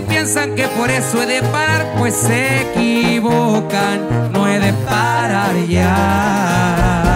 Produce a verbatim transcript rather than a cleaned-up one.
piensan que por eso he de parar, pues se equivocan, no he de parar ya.